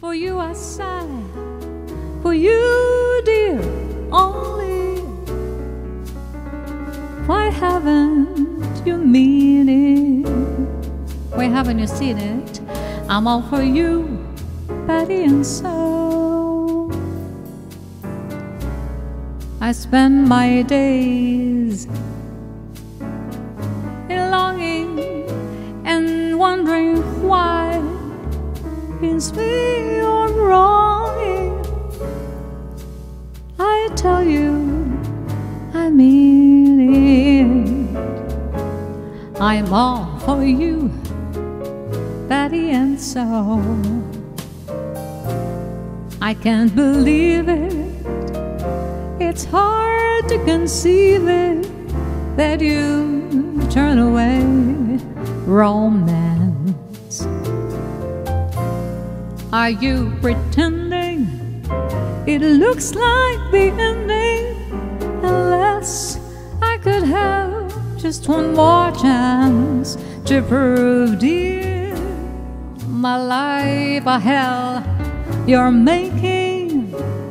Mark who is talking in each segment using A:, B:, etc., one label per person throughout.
A: For you I sigh, for you, dear, only. Why haven't you mean it? Why haven't you seen it? I'm all for you, body and soul. I spend my days in longing and wondering why it's me you're wronging. I tell you, I mean it. I'm all for you, body and soul. I can't believe it. It's hard to conceive it that you turn away romance. Are you pretending it looks like the ending? Unless I could have just one more chance to prove, dear, my life a hell you're making.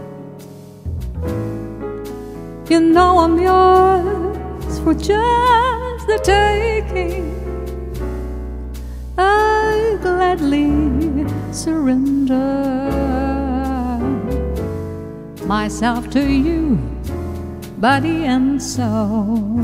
A: You know I'm yours for just the taking. I gladly surrender myself to you, body and soul.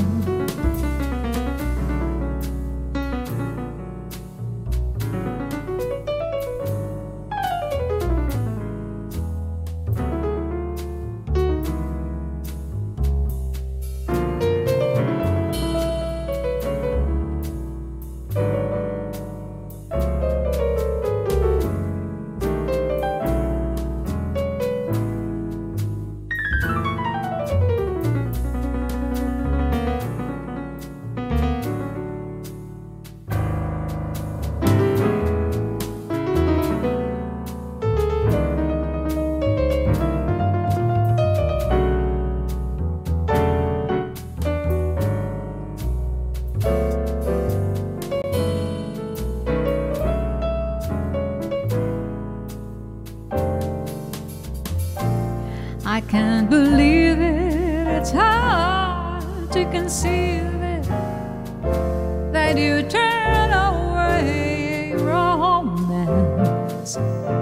A: I can't believe it, it's hard to conceive it that you turn away romance.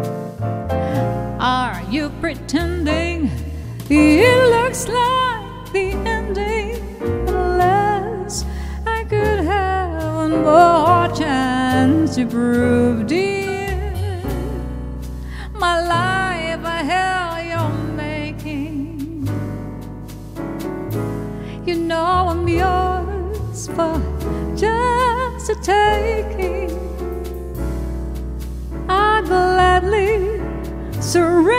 A: Are you pretending it looks like the ending? Unless I could have one more chance to prove, dear, my life a hell you're making. You know I'm yours for just a taking. I gladly surrender